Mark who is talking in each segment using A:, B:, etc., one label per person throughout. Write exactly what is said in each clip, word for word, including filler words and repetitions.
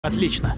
A: Отлично.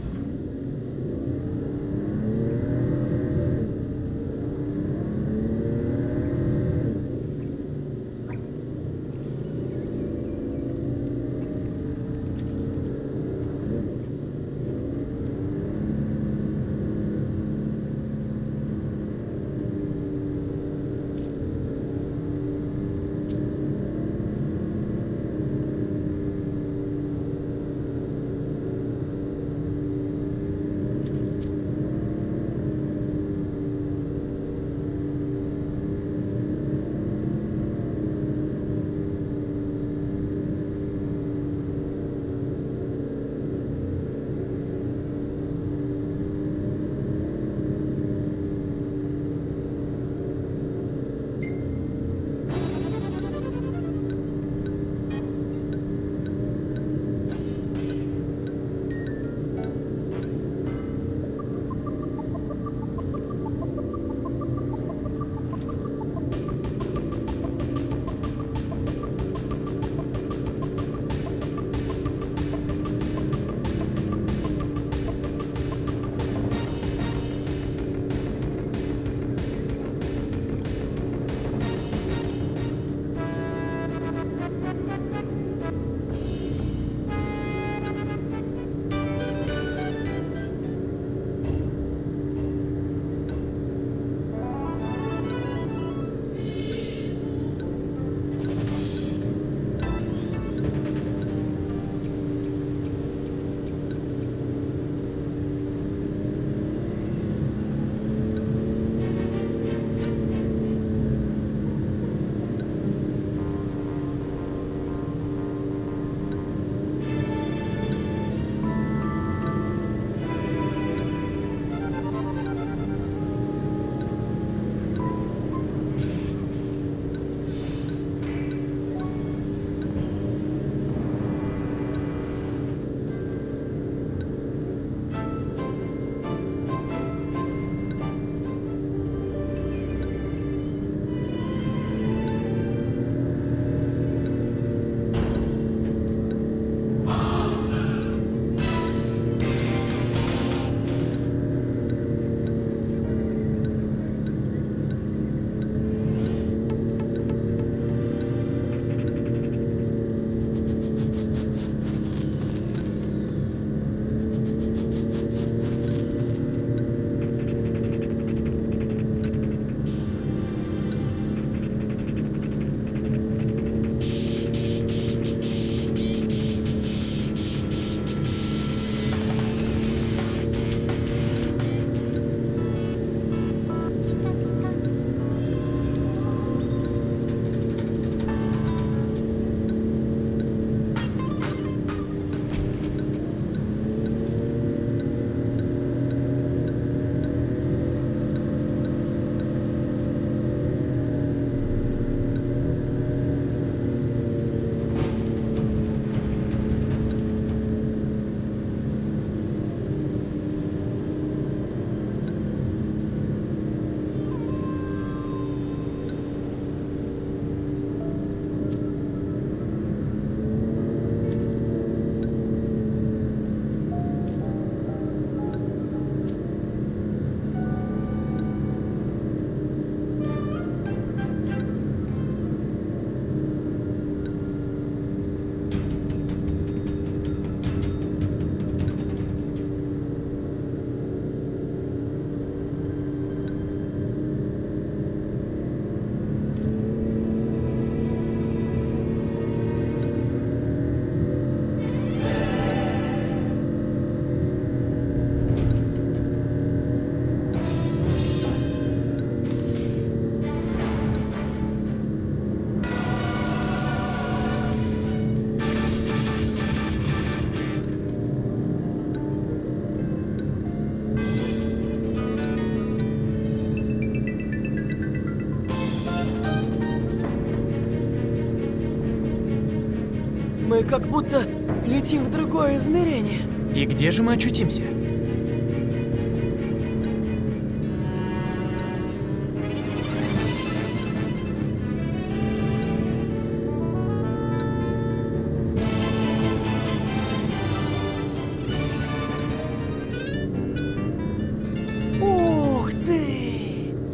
B: Мы как будто летим в другое измерение.
A: И где же мы очутимся?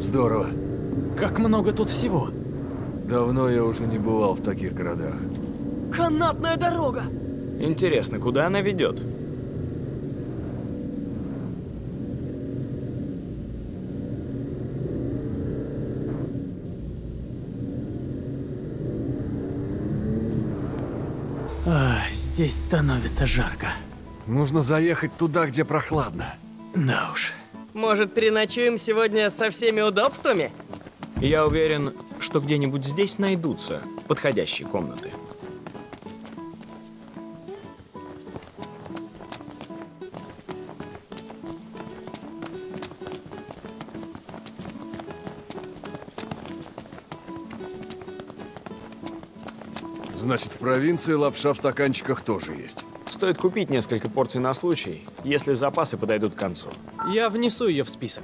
A: Здорово.
C: Как много тут всего.
A: Давно я уже не бывал в таких городах.
B: Канатная дорога!
D: Интересно, куда она ведет?
C: А, здесь становится жарко.
A: Нужно заехать туда, где прохладно.
C: Да уж.
B: Может, переночуем сегодня со всеми удобствами?
D: Я уверен, что где-нибудь здесь найдутся подходящие комнаты.
A: Значит, в провинции лапша в стаканчиках тоже есть.
D: Стоит купить несколько порций на случай, если запасы подойдут к концу.
C: Я внесу ее в список.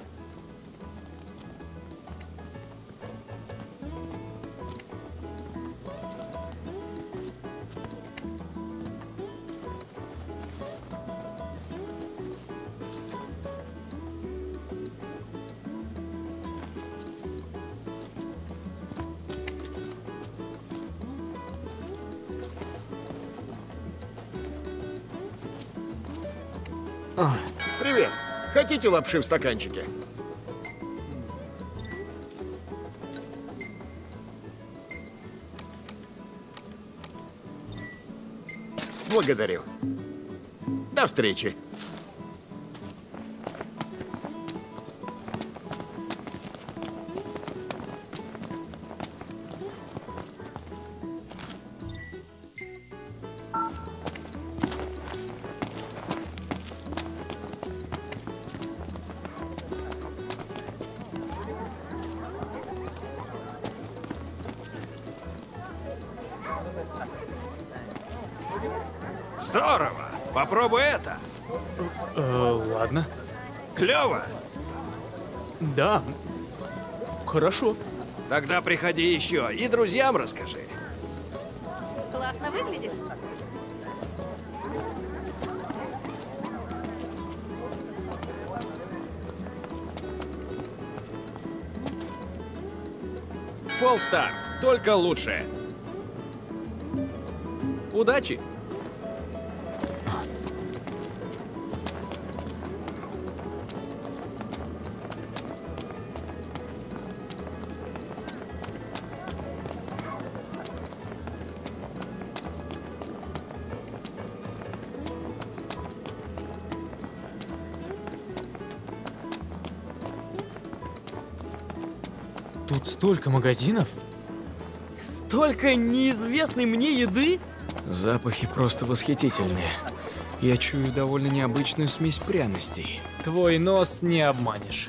E: Привет. Хотите лапши в стаканчике? Благодарю. До встречи.
F: Здорово! Попробуй это!
C: Э, ладно.
F: Клево!
C: Да. Хорошо.
F: Тогда приходи еще и друзьям расскажи.
G: Классно выглядишь.
F: Фолстар, только лучше. Удачи!
C: Тут столько магазинов.
B: Столько неизвестной мне еды?
D: Запахи просто восхитительные. Я чую довольно необычную смесь пряностей.
C: Твой нос не обманешь.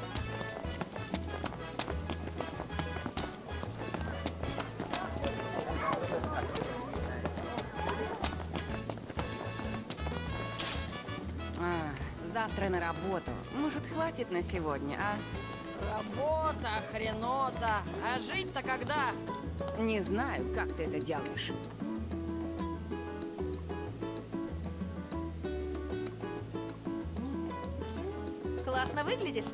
G: А, завтра на работу. Может, хватит на сегодня, а?
H: Работа, хренота. А жить-то когда?
G: Не знаю, как ты это делаешь. Классно выглядишь.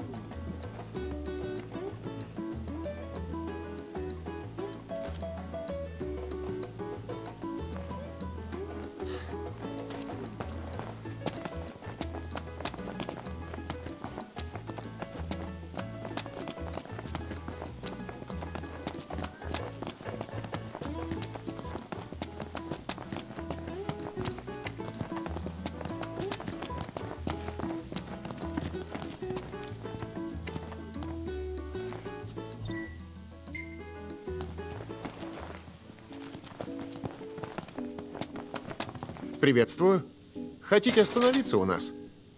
E: Приветствую. Хотите остановиться у нас?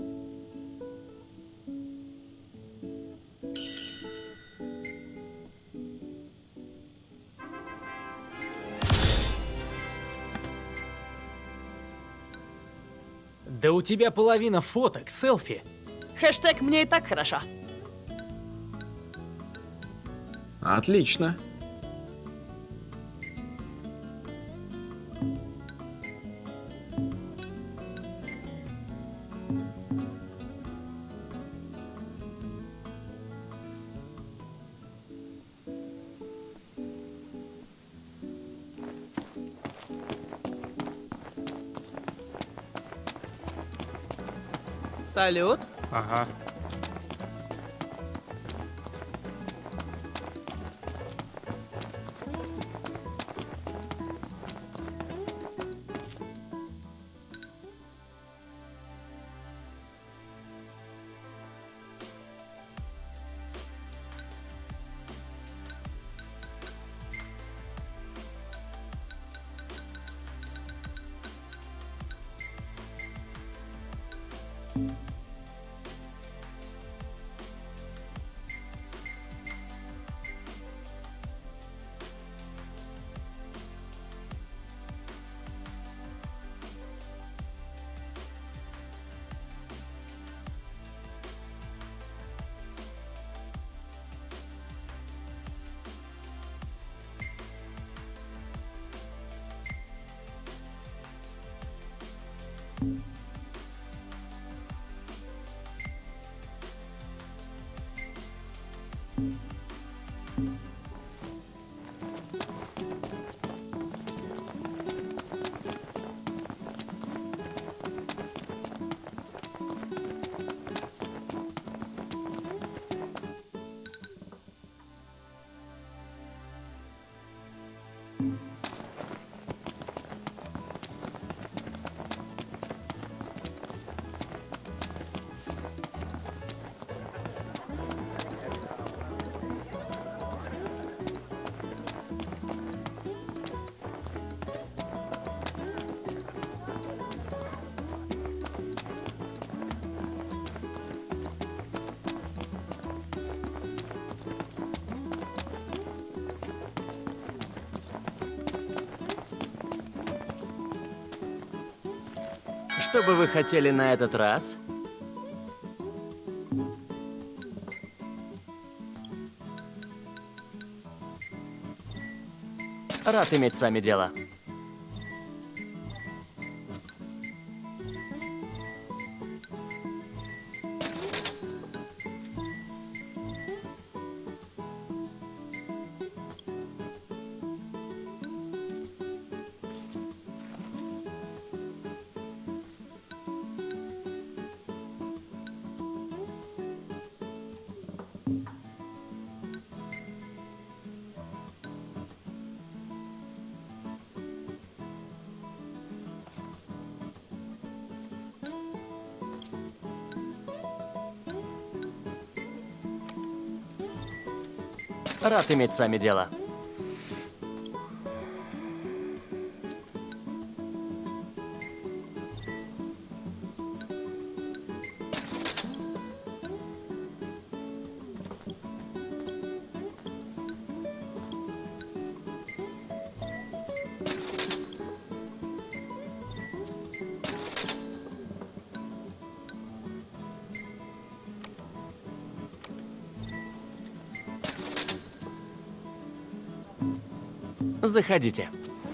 C: Да у тебя половина фоток, селфи.
B: Хэштег «Мне и так хорошо».
D: Отлично.
B: Салют.
C: Ага.
I: Что бы вы хотели на этот раз? Рад иметь с вами дело. Рад иметь с вами дело. Заходите.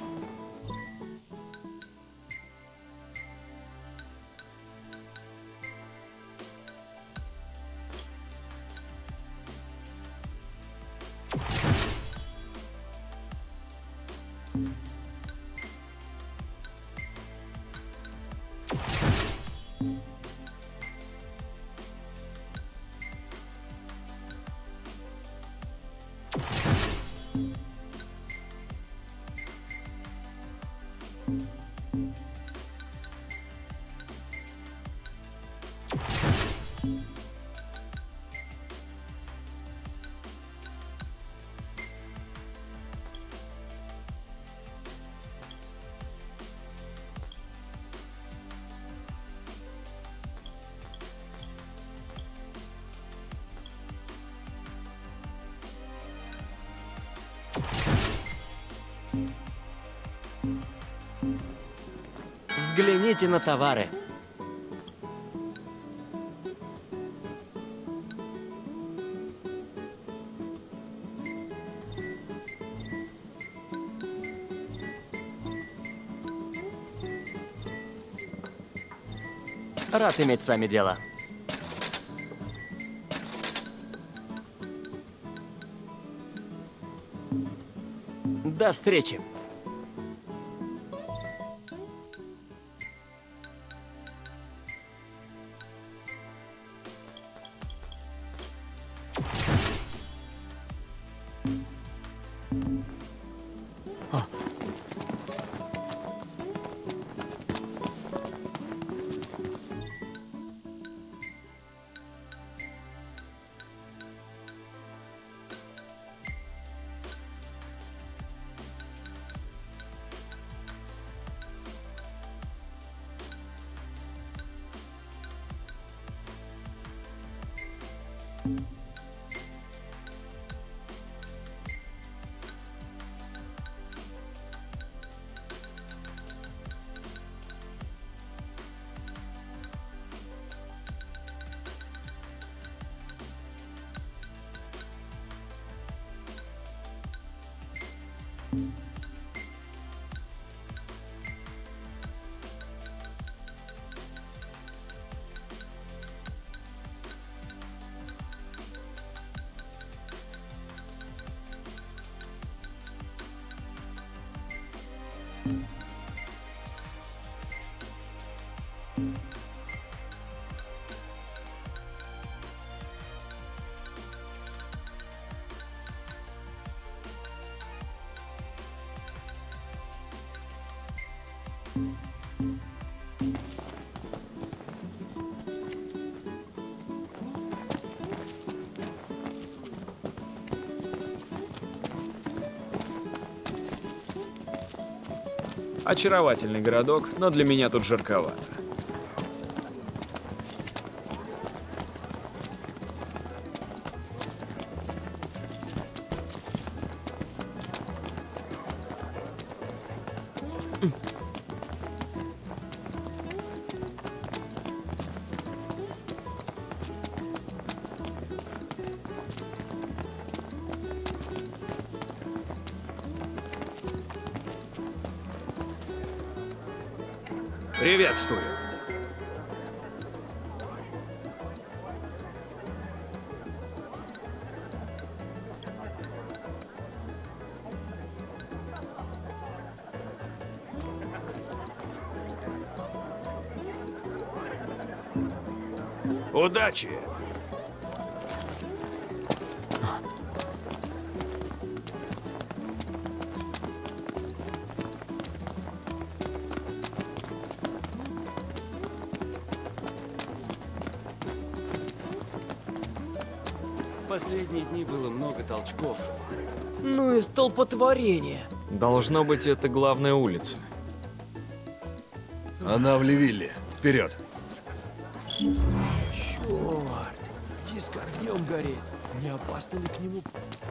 I: Взгляните на товары. Рад иметь с вами дело. До встречи.
D: Очаровательный городок, но для меня тут жарковато.
F: Приветствую. Удачи!
J: Последние дни было много толчков.
B: Ну и столпотворение.
D: Должно быть, это главная улица.
A: Она в Ливилле. Вперед.
B: Черт, диск огнем горит. Не опасно ли к нему?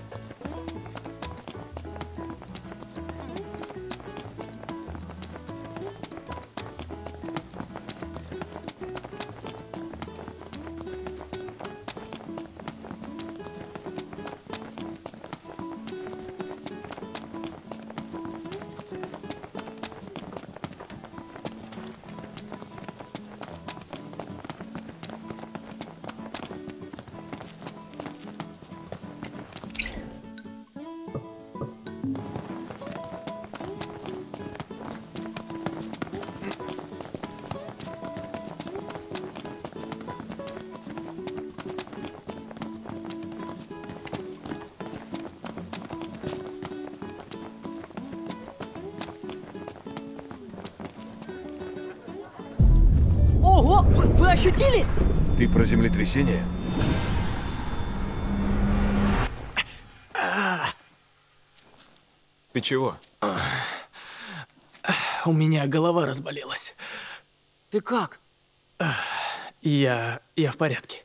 B: Ого, вы, вы ощутили?
A: Ты про землетрясение?
D: Ты чего?
C: У меня голова разболелась.
B: Ты как?
C: Я... я в порядке.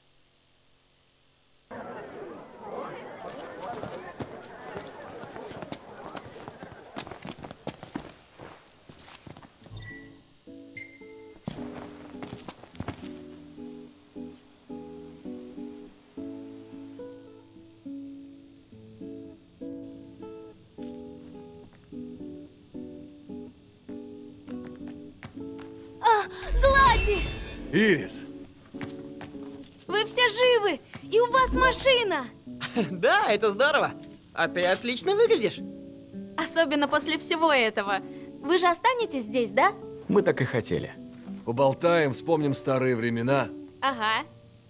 K: Глади!
A: Ирис!
K: Вы все живы! И у вас машина!
B: Да, это здорово. А ты отлично выглядишь.
K: Особенно после всего этого. Вы же останетесь здесь, да?
D: Мы так и хотели.
A: Поболтаем, вспомним старые времена.
K: Ага.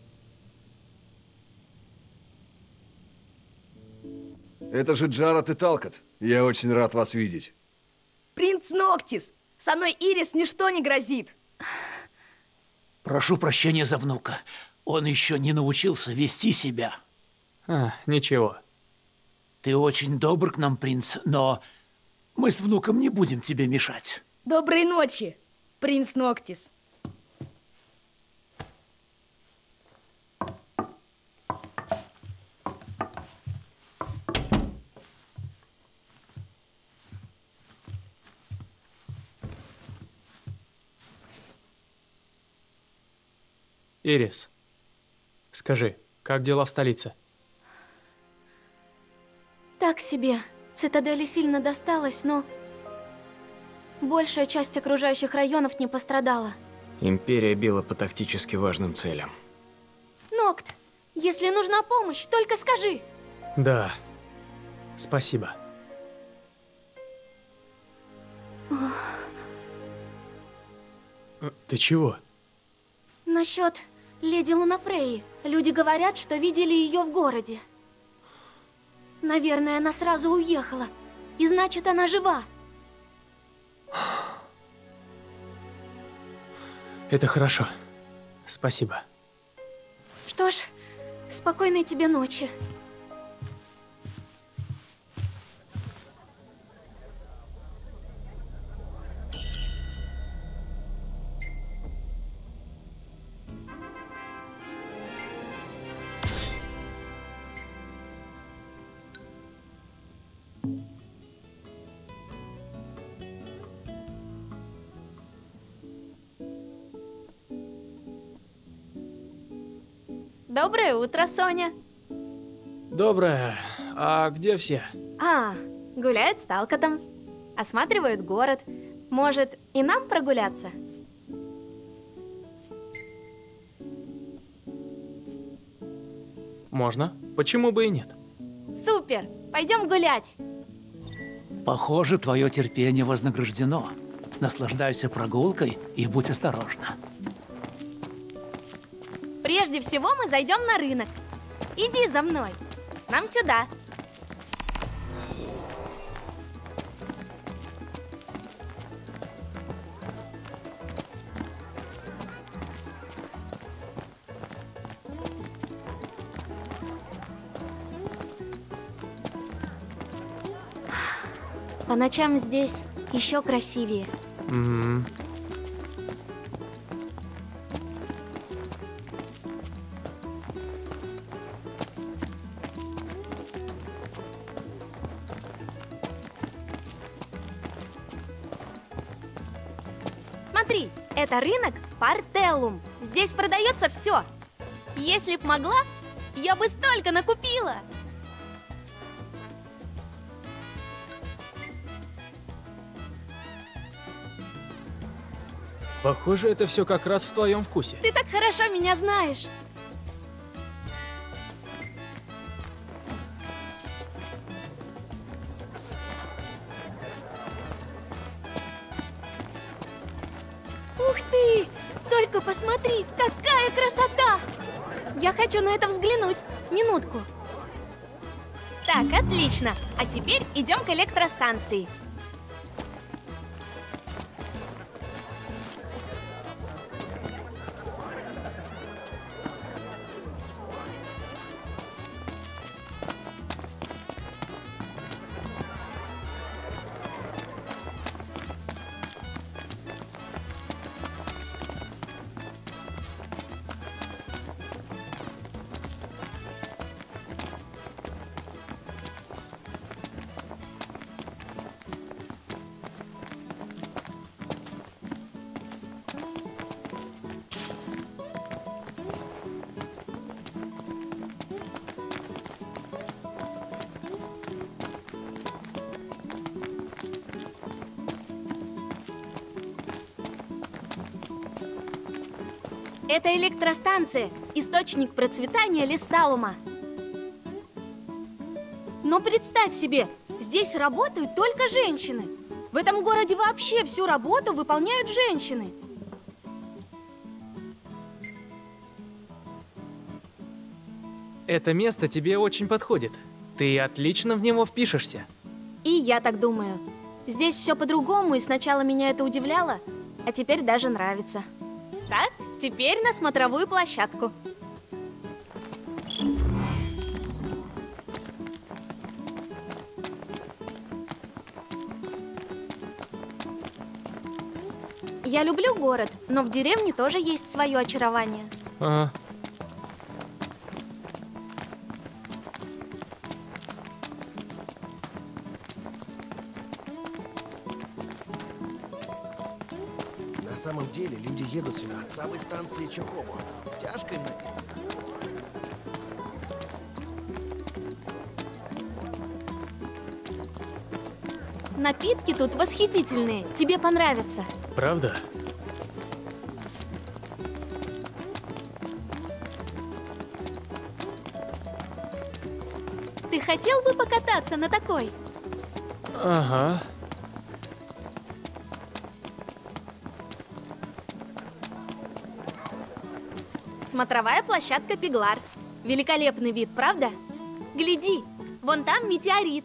A: Это же Джаред и Талкот. Я очень рад вас видеть.
K: Принц Ноктис! Со мной Ирис ничто не грозит.
L: Прошу прощения за внука. Он еще не научился вести себя.
C: А, ничего.
L: Ты очень добр к нам, принц, но мы с внуком не будем тебе мешать.
K: Доброй ночи, принц Ноктис.
C: Ирис, скажи, как дела в столице?
K: Так себе. Цитадели сильно досталось, но... большая часть окружающих районов не пострадала.
D: Империя била по тактически важным целям.
K: Нокт, если нужна помощь, только скажи.
C: Да. Спасибо. Ты чего?
K: Насчет леди Лунафреи. Люди говорят, что видели ее в городе. Наверное, она сразу уехала. И значит, она жива.
C: Это хорошо. Спасибо.
K: Что ж, спокойной тебе ночи. Доброе утро, Соня.
C: Доброе. А где все?
K: А, гуляют с Талкотом. Осматривают город. Может, и нам прогуляться?
C: Можно. Почему бы и нет?
K: Супер! Пойдем гулять.
L: Похоже, твое терпение вознаграждено. Наслаждайся прогулкой и будь осторожна.
K: Прежде всего мы зайдем на рынок. Иди за мной. Нам сюда. По ночам здесь еще красивее.
C: Угу.
K: Смотри, это рынок Партеллум. Здесь продается все. Если б могла, я бы столько накупила.
C: Похоже, это все как раз в твоем вкусе.
K: Ты так хорошо меня знаешь. Ух ты! Только посмотри, какая красота! Я хочу на это взглянуть. Минутку. Так, отлично. А теперь идем к электростанции. Это электростанция, источник процветания Листалума. Но представь себе, здесь работают только женщины. В этом городе вообще всю работу выполняют женщины.
C: Это место тебе очень подходит. Ты отлично в него впишешься.
K: И я так думаю. Здесь все по-другому, и сначала меня это удивляло, а теперь даже нравится. Так, теперь на смотровую площадку. Я люблю город, но в деревне тоже есть свое очарование.
C: Ага.
B: самом деле люди едут сюда от самой станции Чокобо. Тяжко им.
K: Напитки тут восхитительные. Тебе понравится.
C: Правда?
K: Ты хотел бы покататься на такой?
C: Ага.
K: Смотровая площадка Пеглар. Великолепный вид, правда? Гляди, вон там метеорит.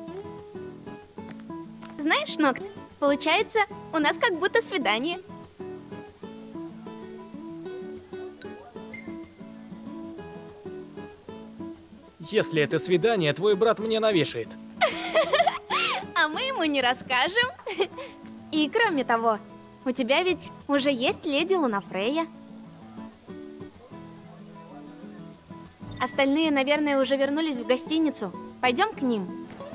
K: Знаешь, Нокт, получается, у нас как будто свидание.
C: Если это свидание, твой брат мне навешает.
K: А мы ему не расскажем. И кроме того, у тебя ведь уже есть леди Лунафрея. Остальные, наверное, уже вернулись в гостиницу. Пойдем к ним.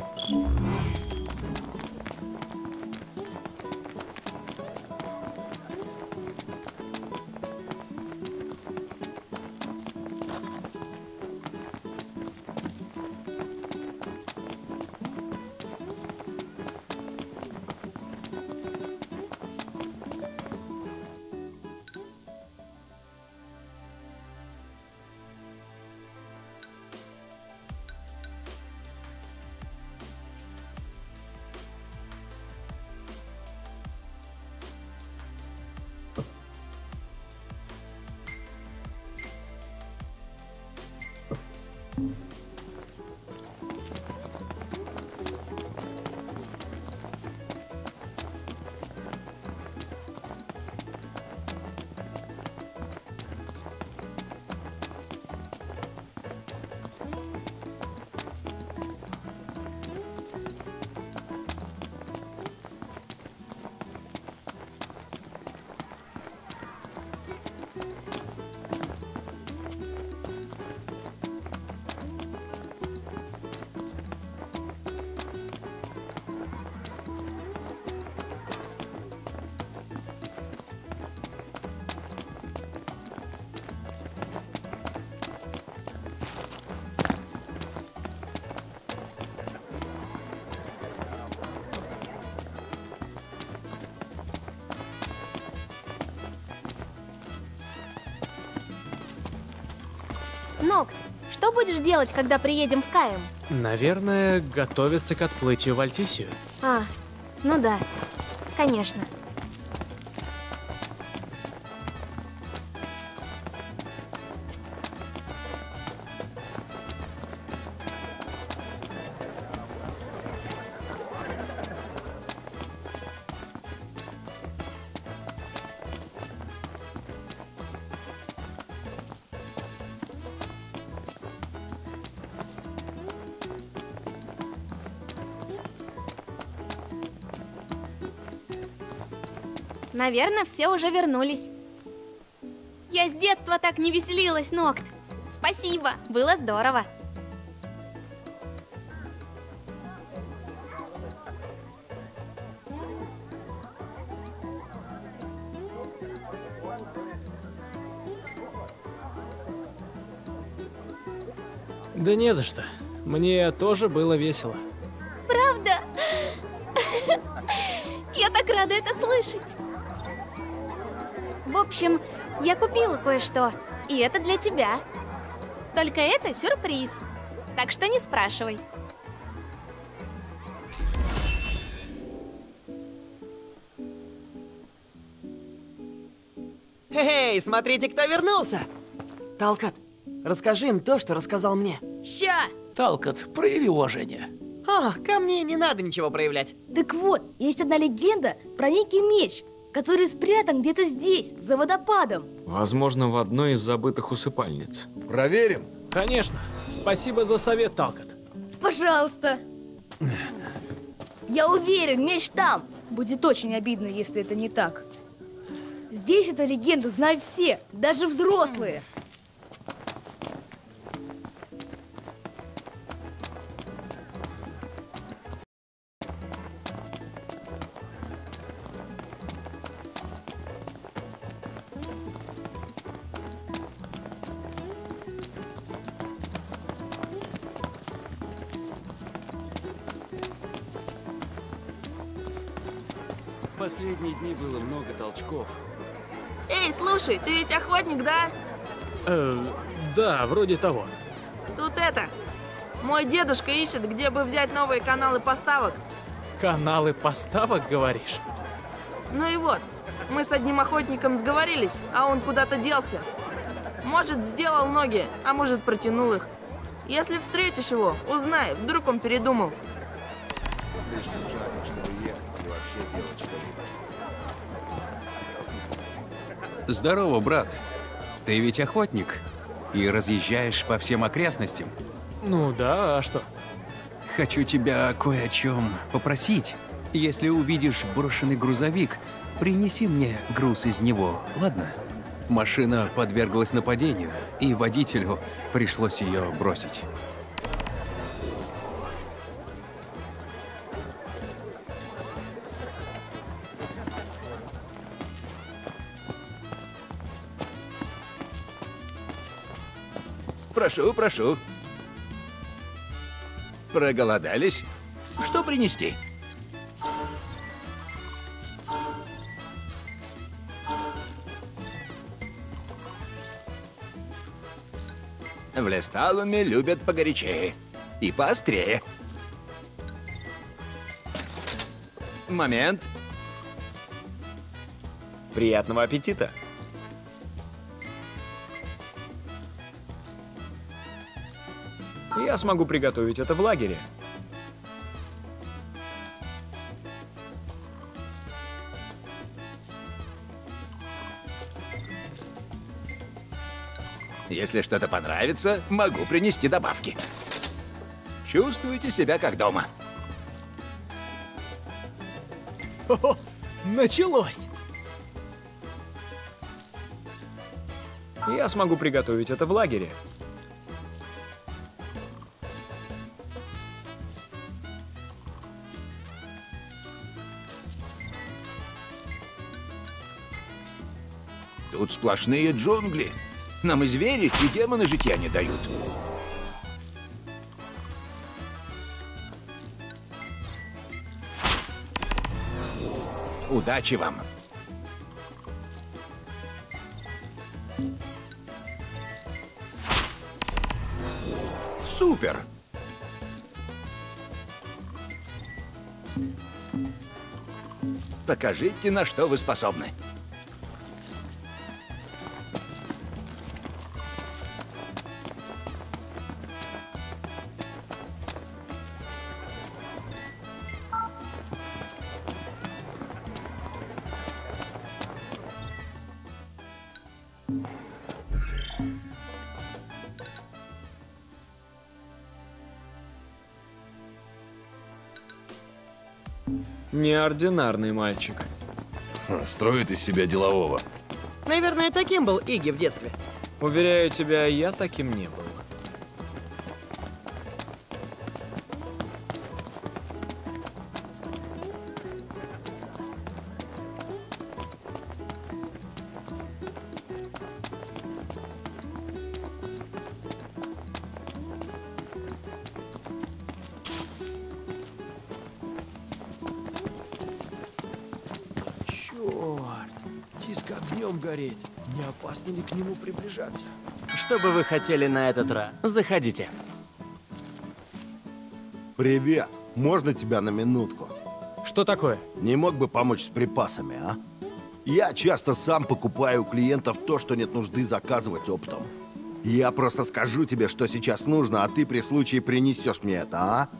K: Нокт, что будешь делать, когда приедем в Каем?
C: Наверное, готовиться к отплытию в Альтисию.
K: А, ну да, конечно. Наверное, все уже вернулись. Я с детства так не веселилась, Нокт. Спасибо, было здорово.
C: Да не за что. Мне тоже было весело.
K: Правда? Я так рада это слышать. В общем, я купила кое-что, и это для тебя. Только это сюрприз, так что не спрашивай.
M: Эй, смотрите, кто вернулся! Талкат, расскажи им то, что рассказал мне.
H: Ща!
L: Талкат, прояви уважение.
M: Ах, ко мне не надо ничего проявлять.
N: Так вот, есть одна легенда про некий меч, который спрятан где-то здесь, за водопадом.
D: Возможно, в одной из забытых усыпальниц.
A: Проверим?
C: Конечно. Спасибо за совет, Талкат.
N: Пожалуйста. Я уверен, меч там. Будет очень обидно, если это не так. Здесь эту легенду знают все, даже взрослые.
J: последние дни было много толчков.
O: Эй, слушай, ты ведь охотник, да?
C: Э, да, вроде того.
O: Тут это... Мой дедушка ищет, где бы взять новые каналы поставок.
C: Каналы поставок, говоришь?
O: Ну и вот, мы с одним охотником сговорились, а он куда-то делся. Может, сделал ноги, а может, протянул их. Если встретишь его, узнай, вдруг он передумал.
J: Слишком жарко, чтобы ехать и вообще делать что-либо.
P: Здорово, брат. Ты ведь охотник и разъезжаешь по всем окрестностям.
C: Ну да, а что?
P: Хочу тебя кое о чем попросить. Если увидишь брошенный грузовик, принеси мне груз из него, ладно? Машина подверглась нападению, и водителю пришлось ее бросить.
F: Прошу, прошу. Проголодались? Что принести? В Лесталуме любят погорячее и поострее. Момент.
D: Приятного аппетита. Я смогу приготовить это в лагере.
F: Если что-то понравится, могу принести добавки. Чувствуйте себя как дома.
C: О, началось!
D: Я смогу приготовить это в лагере.
F: Тут сплошные джунгли. Нам и звери, и демоны житья не дают. Удачи вам. Супер! Покажите, на что вы способны.
D: Неординарный мальчик.
A: Строит из себя делового.
M: Наверное, таким был Игги в детстве.
D: Уверяю тебя, я таким не был.
B: Черт, диск огнем горит. Не опасно ли к нему приближаться?
I: Что бы вы хотели на этот раз? Заходите.
E: Привет. Можно тебя на минутку?
C: Что такое?
E: Не мог бы помочь с припасами, а? Я часто сам покупаю у клиентов то, что нет нужды заказывать оптом. Я просто скажу тебе, что сейчас нужно, а ты при случае принесешь мне это, а?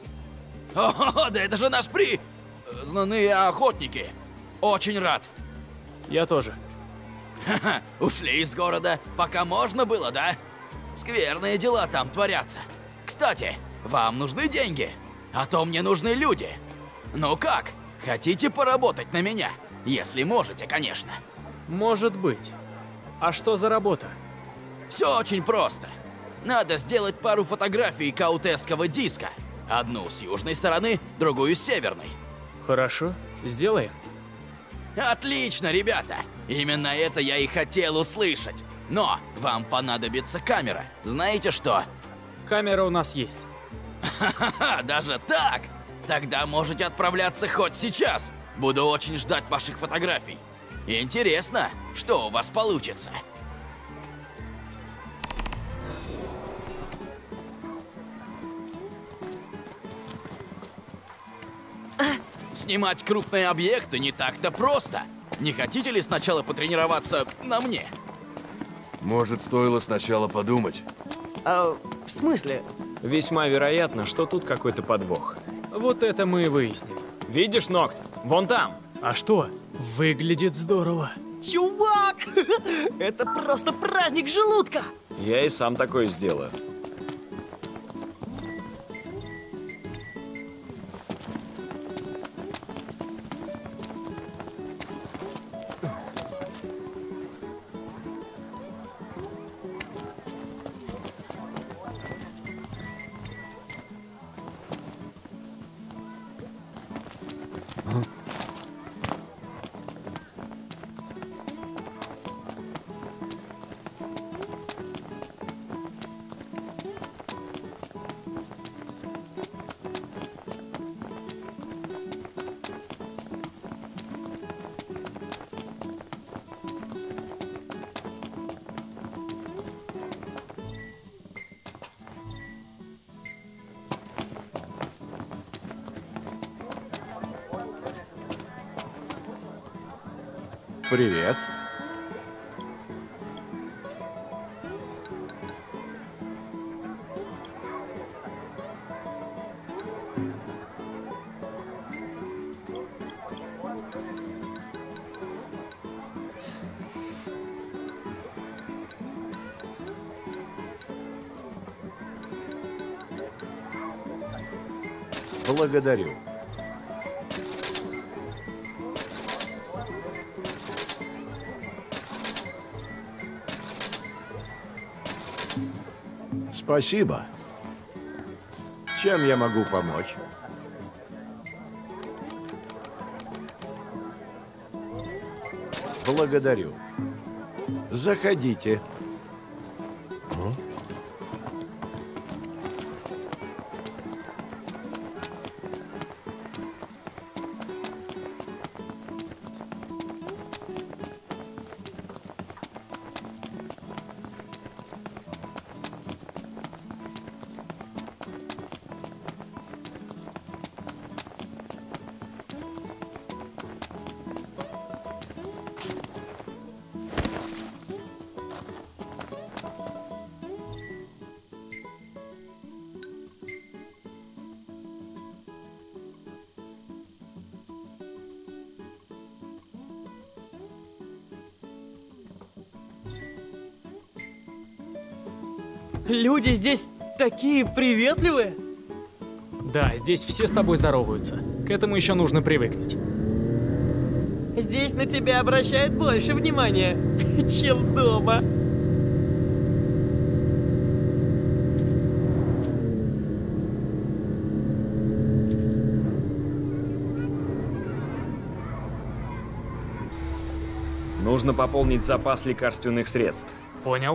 F: О, да это же наш при... знаные охотники. Очень рад.
C: Я тоже.
Q: Ха-ха, ушли из города, пока можно было, да? Скверные дела там творятся. Кстати, вам нужны деньги? А то мне нужны люди. Ну как, хотите поработать на меня? Если можете, конечно.
C: Может быть. А что за работа?
Q: Все очень просто. Надо сделать пару фотографий каутесского диска. Одну с южной стороны, другую с северной.
C: Хорошо, сделаем.
Q: Отлично, ребята! Именно это я и хотел услышать. Но вам понадобится камера. Знаете что?
C: Камера у нас есть.
Q: Ха-ха-ха, даже так? Тогда можете отправляться хоть сейчас. Буду очень ждать ваших фотографий. Интересно, что у вас получится. Снимать крупные объекты не так-то просто. Не хотите ли сначала потренироваться на мне?
A: Может, стоило сначала подумать?
M: А, в смысле?
D: Весьма вероятно, что тут какой-то подвох.
C: Вот это мы и выясним.
D: Видишь ногти? Вон там.
C: А что? Выглядит здорово.
M: Чувак! Это просто праздник желудка!
D: Я и сам такое сделаю.
A: Привет.
R: Благодарю. Спасибо. Чем я могу помочь? Благодарю. Заходите.
M: Люди здесь такие приветливые.
C: Да, здесь все с тобой здороваются. К этому еще нужно привыкнуть.
M: Здесь на тебя обращают больше внимания, чем дома.
D: Нужно пополнить запас лекарственных средств.
C: Понял.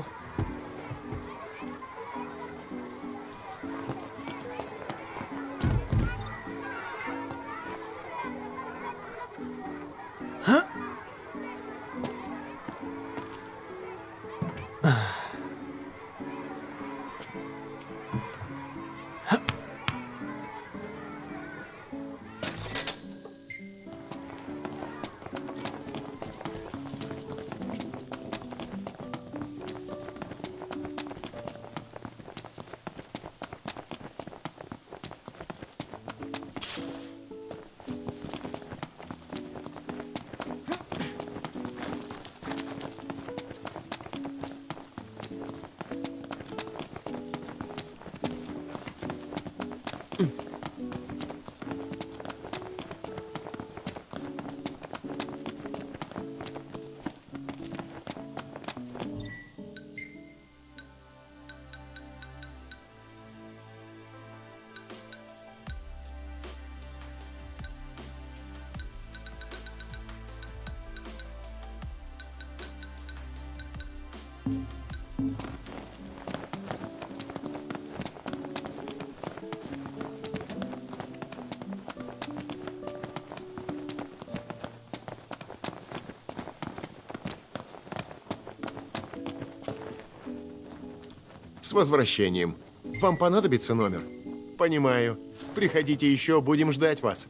S: С возвращением. Вам понадобится номер? Понимаю. Приходите еще, будем ждать вас.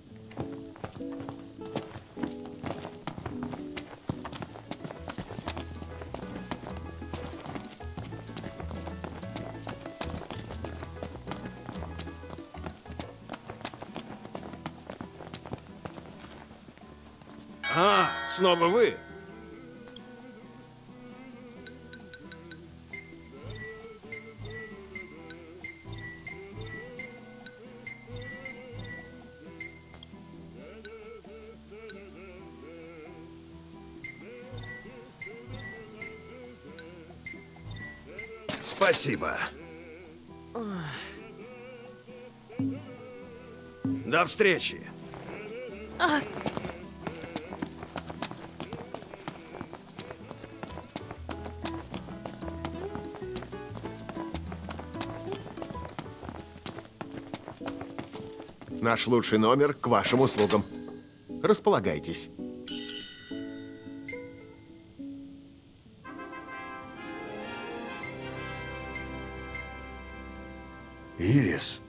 A: А, снова вы? Спасибо. До встречи.
O: А.
S: Наш лучший номер к вашим услугам. Располагайтесь.
A: Ирис.